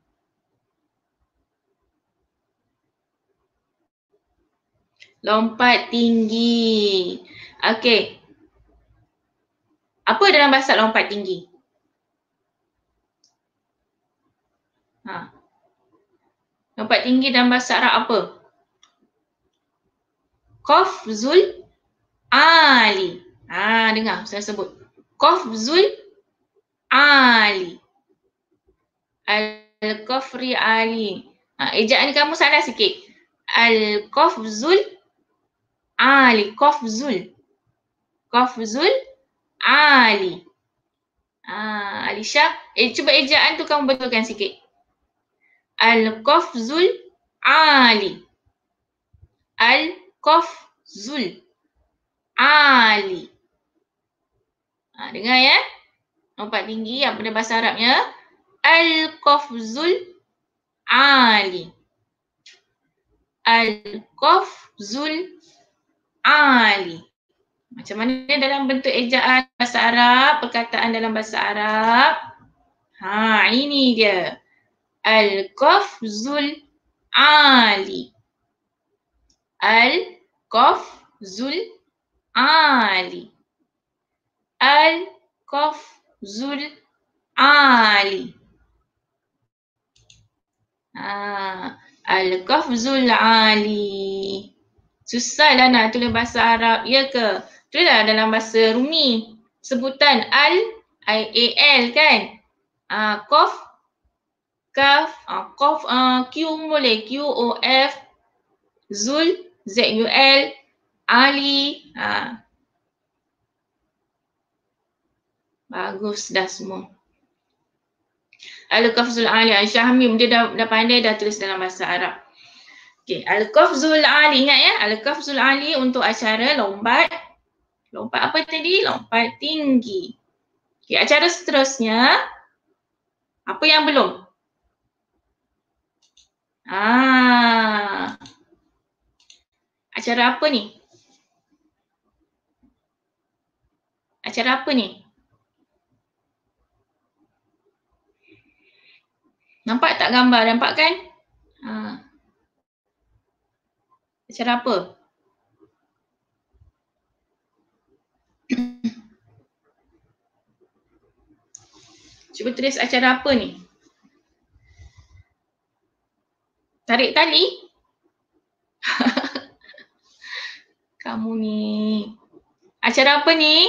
Lompat tinggi. Okey. Apa dalam bahasa lompat tinggi? Lompat tinggi dalam bahasa Arab apa? Qafzul ali. Dengar saya sebut. Qafzul ali. Al-Qafri ali. Ejaan ni kamu salah sikit. Al-Qafzul ali. Qafzul ali. Alisha, cuba ejaan tu kamu betulkan sikit. Al-Qafzul ali. Al-Qafzul ali. Dengar ya. Lompat tinggi, apa dia bahasa Arabnya? Al-Qafzul ali. Al-Qafzul ali. Macam mana dalam bentuk ejaan bahasa Arab, perkataan dalam bahasa Arab? Ini dia. Al-Qafzul ali. Al-Qafzul ali. Al-Qafzul ali. Al-Qafzul ali. Susahlah nak tulis bahasa Arab, ya ke? Tulislah dalam bahasa Rumi. Sebutan al kan? Qaf, kaf, qaf, Q boleh, Q-O-F, Zul, Z-U-L, Ali. Bagus dah semua. Al-Qafzul ali. Syahmi dia dah pandai dah tulis dalam bahasa Arab. Okey, Al-Qafzul ali, ingat ya? Al-Qafzul ali untuk acara lompat. Lompat apa tadi? Lompat tinggi. Okey, acara seterusnya. Apa yang belum? Acara apa ni? Acara apa ni? Nampak tak gambar? Nampak kan? Ha. Acara apa? Cuba tulis acara apa ni? Tarik tali? Kamu ni. Acara apa ni?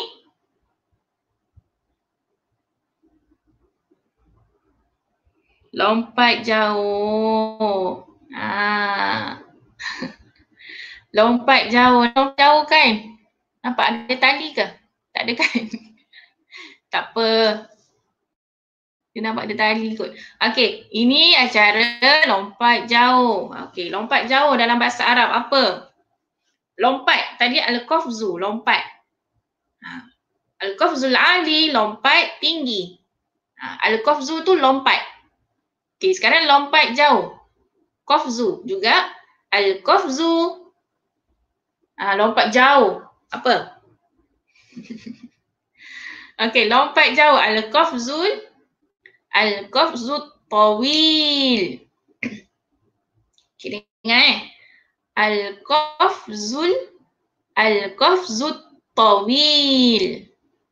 Lompat jauh. Lompat jauh. Lompat jauh kan? Nampak ada tali ke? Tak ada kan? Tak apa. Dia nampak ada tali kot. Okey, ini acara lompat jauh. Okey, lompat jauh dalam bahasa Arab apa? Lompat. Tadi al-qafzu, lompat. Al-qafzul ali, lompat tinggi. Al-qafzu tu lompat. Okey, sekarang lompat jauh. Qafzu juga. Al-qafzu. Lompat jauh. Apa? Okey, lompat jauh. Al-qafzul tawil. Okey, dengar Al-qafzul tawil.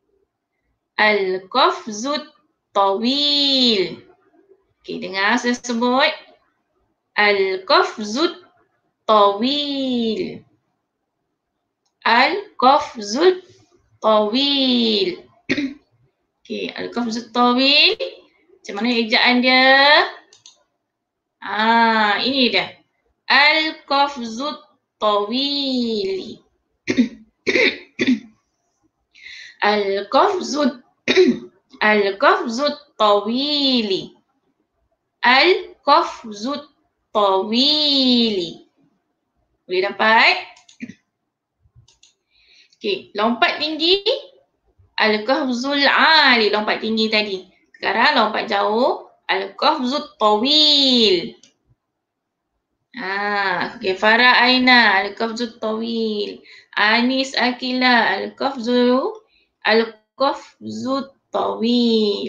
Al-qafzut tawil. Okey, dengar saya sebut. Al-qafzut tawil. Al-qafzut tawil. Okey, al-qafzut tawil. Macam mana ejaan dia? Ini dia. Al-qafzut tawil. Al-qafzut tawili. Al-qafzut tawili. Boleh dapat? Okey, lompat tinggi. Al-qafzul ali, lompat tinggi tadi. Sekarang lompat jauh. Al-qafzut tawil. Okey, Farah Aina, al-qafzut tawil. Anis Akila, al-qafzut tawil.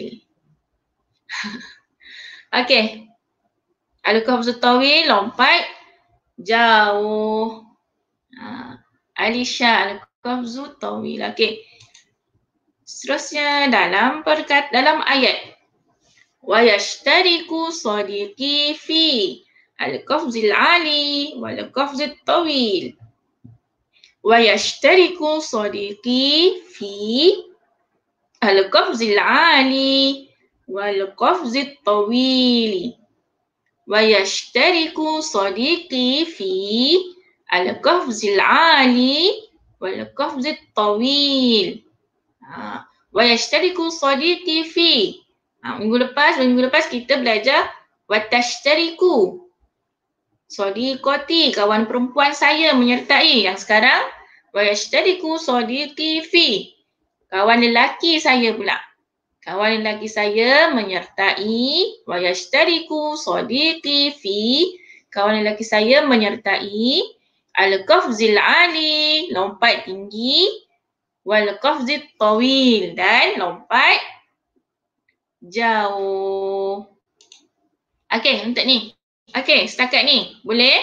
Okey. Al-qafzut tawil, lompat jauh. Alisha, al-qafzut tawil. Okey. Seterusnya dalam ayat. Wa yashtariku sadiqi fi al-qafzil ali wal qafzit tawil. Wa yashtariku sadiqi fi al-qafzil ali wal qafzit tawil. Wa yashtariku sadiqi fi al-qafzil ali wal qafzit tawil. Wa yashtariku sadiqi fi. Minggu lepas kita belajar wa tashtariku. Sadiqati, kawan perempuan saya menyertai. Yang sekarang wa yashtariku sadiqi fi. Kawan lelaki saya pula. Kawan lelaki saya menyertai. Wa yashtariku sadiqi fi. Kawan lelaki saya menyertai al-qafzil ali, lompat tinggi, wal qafzit tawil, dan lompat jauh. Okey, untuk ni. Okey, setakat ni. Boleh?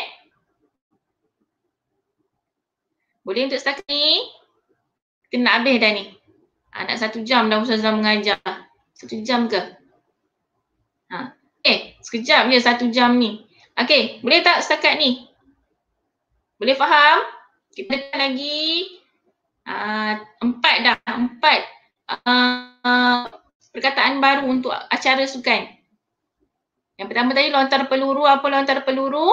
Boleh untuk setakat ni? Kita nak habis dah ni. Nak 1 jam dah Ustazah mengajar. 1 jam ke? Okey, sekejap je 1 jam ni. Okey, boleh tak setakat ni? Boleh faham? Kita lagi 4 dah. 4 perkataan baru untuk acara sukan. Yang pertama tadi lontar peluru. Apa lontar peluru?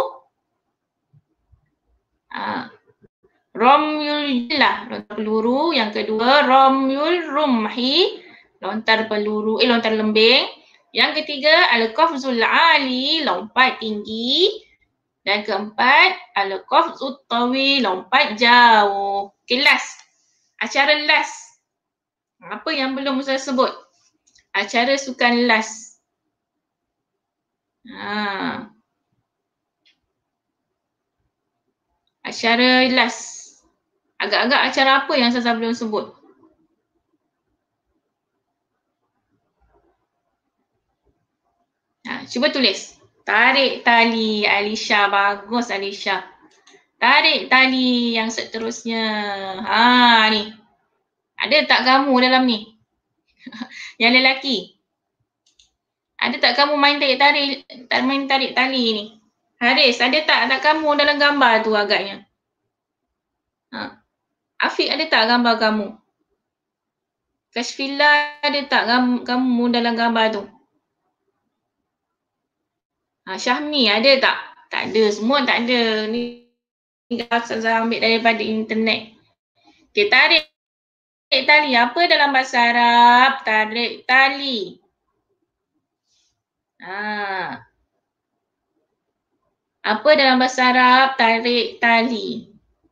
Romyul lah, lontar peluru. Yang kedua, romyul rumhi, lontar peluru, lontar lembing. Yang ketiga, al-qafzul ali, lompat tinggi. Dan keempat, al-qafzut tawil, lompat jauh. Okay, last. Acara last. Apa yang belum saya sebut? Acara sukan last. Acara last. Agak-agak acara apa yang saya belum sebut? Cuba tulis. Tarik tali. Alisha, bagus Alisha. Tarik tali yang seterusnya. Ni. Ada tak kamu dalam ni? Yang lelaki. Ada tak kamu main tarik tali ni? Haris, ada tak kamu dalam gambar tu agaknya? Afiq, ada tak gambar kamu? Kashfillah, ada tak kamu dalam gambar tu? Syahmi, ada tak? Tak ada, semua tak ada. Ni saya ambil daripada internet. Okay, tarik tali. Apa dalam bahasa Arab? Tarik tali. Apa dalam bahasa Arab? Tarik tali.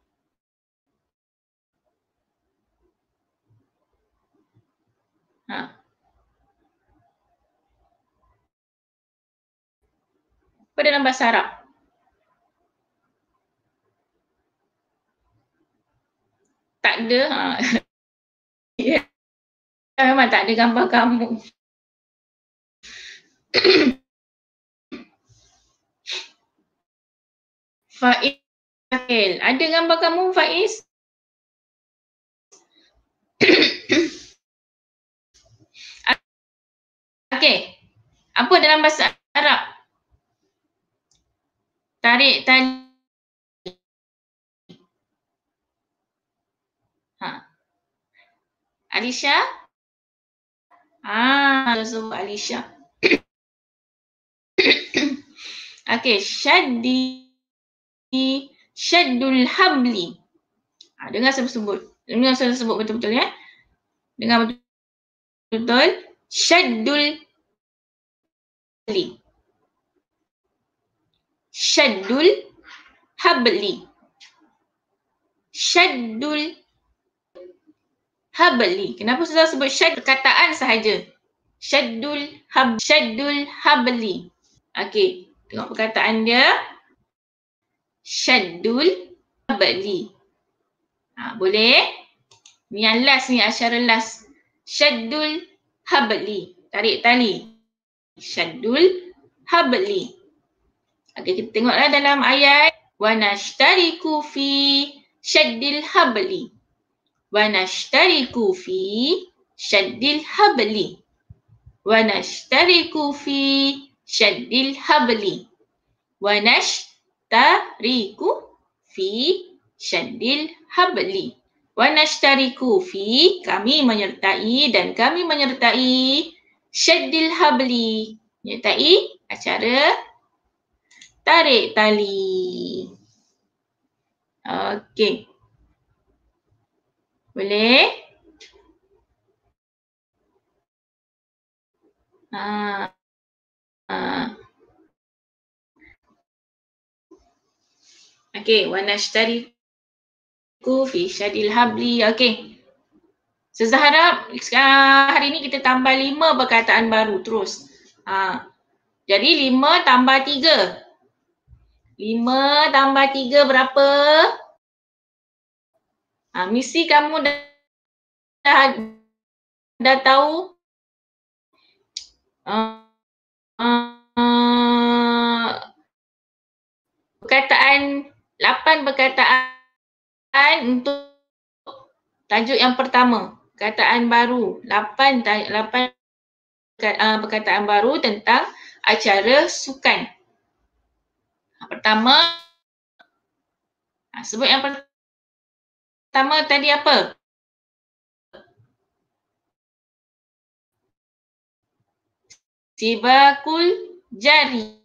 Apa dalam bahasa Arab? Tak ada. Memang tak ada gambar kamu. Faiz, ada gambar kamu Faiz? Okey. Apa dalam bahasa Arab? Tarik tali. Alisha? Sebut Alisha. Okey, syaddul habli. Dengar saya sebut. Dengar saya sebut betul-betul ya. Dengar betul-betul. Syaddul habli. Syaddul habli. Syaddul habli. Kenapa saya sebut syad? Perkataan sahaja. Syaddul habli. Okey, tengok perkataan dia. Syaddul habli. Boleh? Ni yang last ni, asyara last. Syaddul habli. Tarik tali. Syaddul habli. Okey, kita tengoklah dalam ayat. Wa nashtariku fi syaddil habli. Wa nashtariku fi syaddil habli. Wa nashtariku fi syaddil habli. Wa nashtariku fi syaddil habli. Wa nashtariku fi, kami menyertai dan kami menyertai syaddil habli. Menyertai acara tarik tali. Okey. Boleh? Okey, wa nashtariku fi syaddil habli. Okey. Saya harap hari ni kita tambah 5 perkataan baru terus. Jadi 5 tambah 3. 5 tambah 3 berapa? Mesti kamu dah tahu perkataan 8 perkataan untuk tajuk yang pertama. Perkataan baru. 8 perkataan baru tentang acara sukan. Pertama, sebut yang pertama tadi apa? Sibakul jari.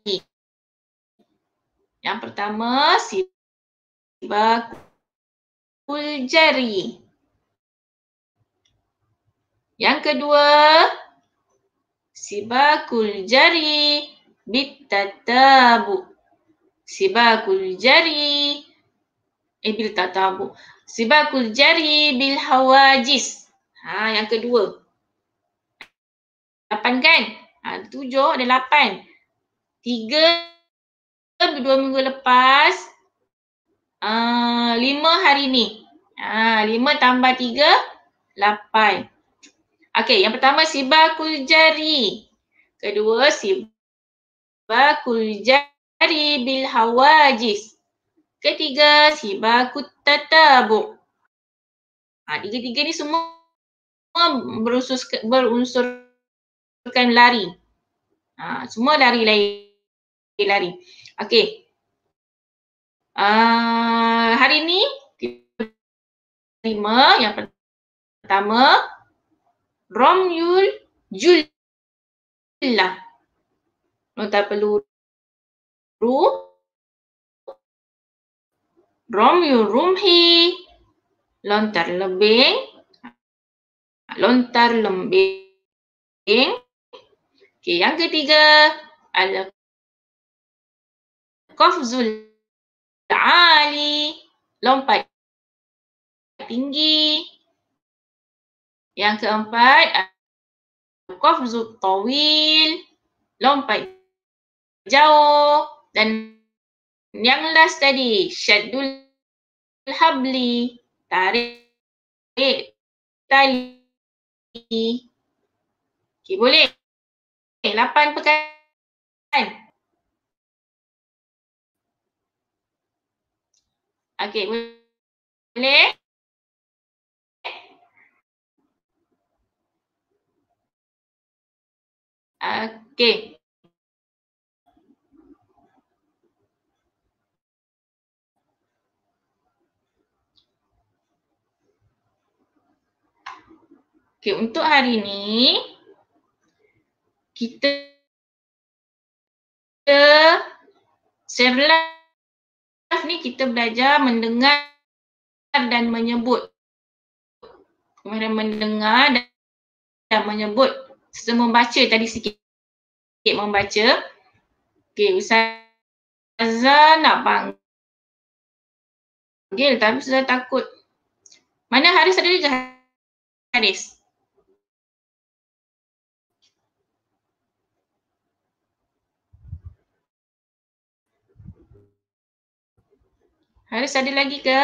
Yang pertama, sibakul jari. Yang kedua, sibakul jari bitatabu. Sibakul jari bil tatabu. Sibakul jari bil hawajis. Yang kedua. 8 kan? 7 ada 8. 3 2 minggu lepas. 5 hari ni. 5 tambah 3 8. Okey, yang pertama sibakul jari. Kedua sibakul jari bil hawajis. Ketiga, sibakut tatabu. Tiga-tiga ni semua berunsurkan lari. Semua lari. Okey. Hari ni kita terima yang pertama, Romyul Jullah. Lontar peluru. Romyul Rumhi. Lontar lembing. Okey, yang ketiga, Al-Qafzul Ali. Lompat tinggi. Yang keempat, Al-Qafzul Tawil. Lompat jauh. Dan yang last tadi, Syaddul Habli. Tarik tali. Okey, boleh. 8 perkataan. Okey, boleh. Okey. Okey, untuk hari ni kita share live ni kita belajar mendengar dan menyebut. Kemudian mendengar dan menyebut serta membaca tadi sikit membaca. Okey, Ustazah nak panggil tapi Ustazah takut. Mana Haris ada juga Haris? Haris ada lagi ke?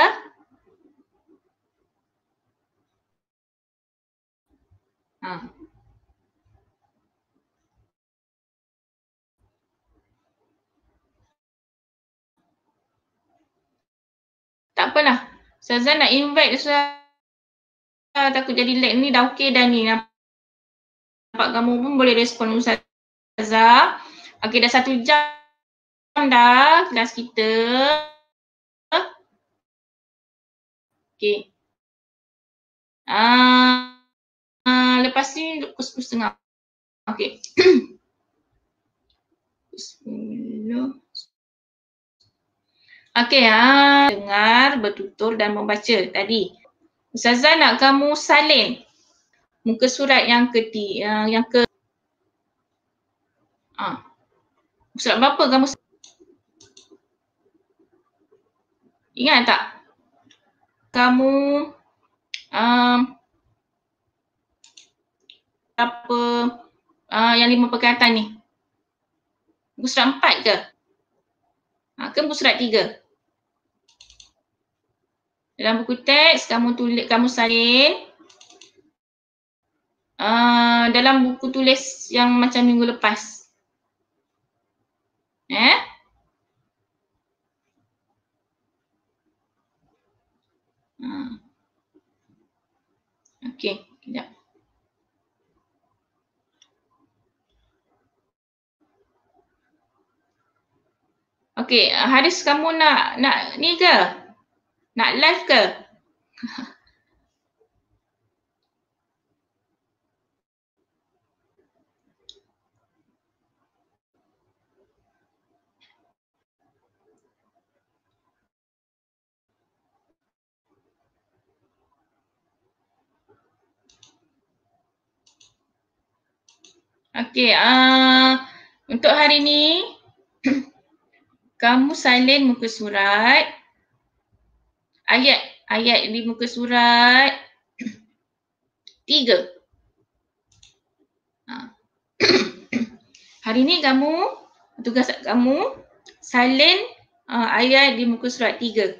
Tak apalah. Ustazah nak invite Ustazah takut jadi lag ni dah okey dah ni. Nampak kamu pun boleh respon Ustazah. Okey, dah 1 jam dah kelas kita. Okey. Lepas ni pukul 10.30. Okey. Okey, dengar, bertutur dan membaca tadi. Ustazah nak kamu salin muka surat yang surat berapa kamu ingat tak? Kamu apa yang 5 perkataan ni? Muka surat 4 ke? Ke muka surat 3? Dalam buku teks kamu salin dalam buku tulis yang macam minggu lepas. Okey, kejap. Okey, Haris kamu nak ni ke? Nak live ke? Okey, untuk hari ni kamu salin muka surat, ayat di muka surat 3. Hari ni tugas kamu salin ayat di muka surat 3.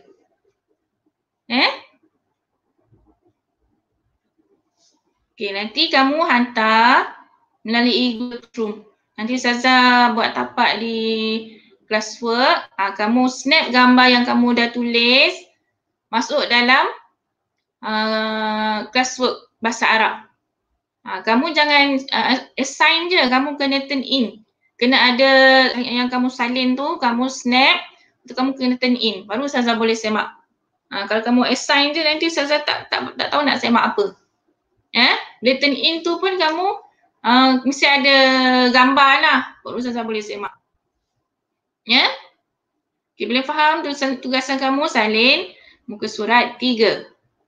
Okey, nanti kamu hantar melalui Google Classroom. Nanti Ustazah buat tapak di classwork. Kamu snap gambar yang kamu dah tulis, masuk dalam classwork bahasa Arab. Kamu jangan assign je, kamu kena turn in. Kena ada yang kamu salin tu, kamu snap, tu kamu kena turn in. Baru Ustazah boleh semak. Kalau kamu assign je, nanti Ustazah tak tahu nak semak apa. Bila turn in tu pun kamu mesti ada gambar lah. Baru Ustazah boleh semak. Ya? Okay, boleh faham tugasan kamu salin muka surat 3.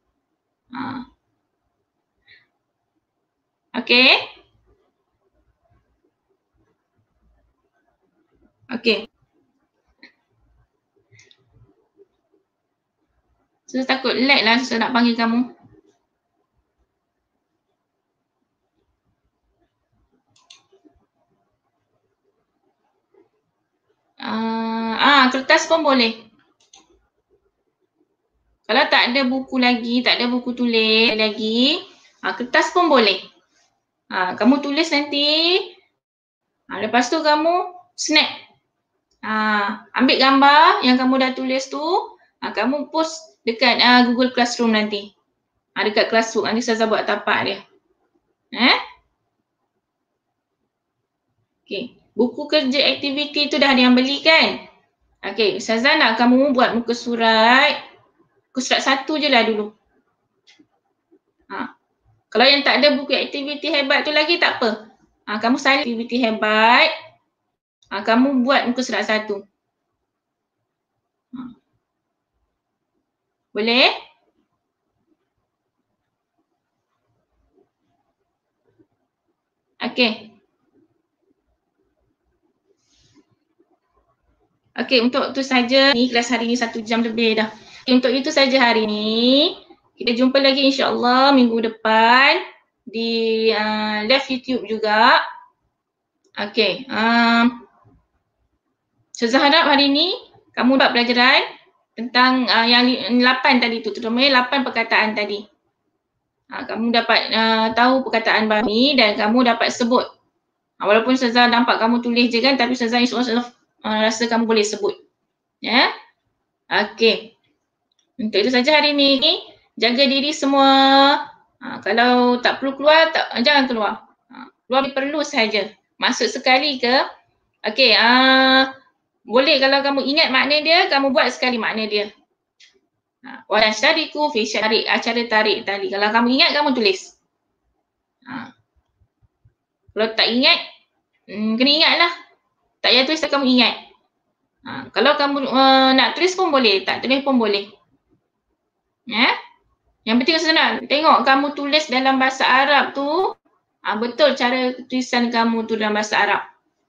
Okay? Okay. Saya takut lag lah saya nak panggil kamu. Kertas pun boleh. Kalau tak ada buku lagi, tak ada buku tulis lagi, kertas pun boleh. Kamu tulis nanti, lepas tu kamu snap. Ambil gambar yang kamu dah tulis tu, kamu post dekat Google Classroom nanti. Dekat Classroom, nanti Ustazah buat tapak dia. Okay. Buku kerja aktiviti tu dah ada yang beli kan? Okay, Ustazah nak kamu buat muka surat 1 je lah dulu. Kalau yang tak ada buku aktiviti hebat tu lagi tak apa. Kamu salin aktiviti hebat, kamu buat muka surat 1. Boleh? Okay. Okay, untuk tu saja ni kelas hari ni 1 jam lebih dah. Okay, untuk itu saja hari ni. Kita jumpa lagi insya-Allah minggu depan di live YouTube juga. Okay. Ustazah harap hari ni kamu dapat pelajaran tentang yang 8 tadi tu, terutamanya 8 perkataan tadi. Kamu dapat tahu perkataan baru ni dan kamu dapat sebut. Walaupun Ustazah nampak kamu tulis je kan, tapi Ustazah insya-Allah rasa kamu boleh sebut. Ya. Okey. Untuk itu saja hari ni. Jaga diri semua. Kalau tak perlu keluar, jangan keluar. Keluar perlu saja. Masuk sekali ke? Okey. Boleh kalau kamu ingat makna dia, kamu buat sekali makna dia. Wadah syariku fi syari, acara tarik tali. Kalau kamu ingat, kamu tulis. Kalau tak ingat, kena ingatlah. Tak payah tulis, kamu ingat. Kalau kamu nak tulis pun boleh, tak tulis pun boleh. Yang penting saya nak tengok kamu tulis dalam bahasa Arab tu, betul cara tulisan kamu tu dalam bahasa Arab.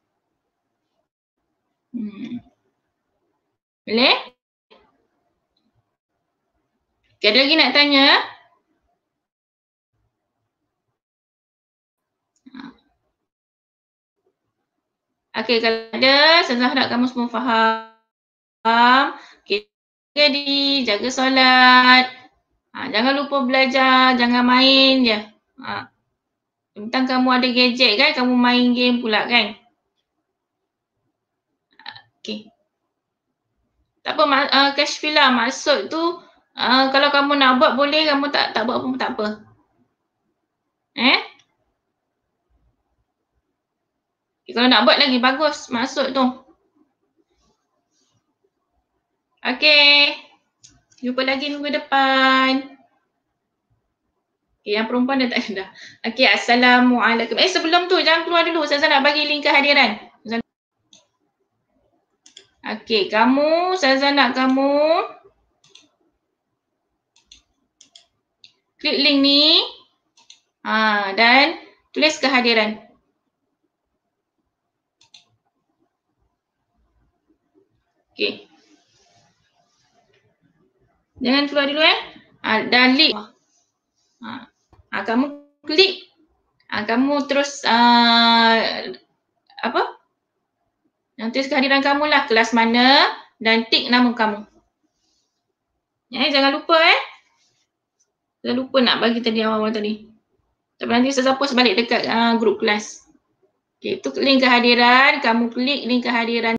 Boleh? Okay, ada lagi nak tanya? Okey, kalau ada, saya harap kamu semua faham. Okay, jaga solat. Jangan lupa belajar, jangan main je. Tentang kamu ada gadget kan, kamu main game pula kan. Okey. Tak apa, Kashfila, maksud tu kalau kamu nak buat boleh, kamu tak buat pun tak apa. Kalau nak buat lagi bagus maksud tu. Okey. Jumpa lagi minggu depan. Okay, yang perempuan dah tak ada. Okey, Assalamualaikum. Sebelum tu jangan keluar dulu. Saya nak bagi link kehadiran. Okey, saya nak kamu klik link ni. Dan tulis kehadiran. Okey. Jangan keluar dulu dan link. Kamu klik. Kamu terus yang tulis kehadiran kamu lah, kelas mana dan tik nama kamu. Jangan lupa Jangan lupa nak bagi tadi awal-awal tadi. Tapi nanti saya post balik dekat grup kelas. Okay, itu link kehadiran. Kamu klik link kehadiran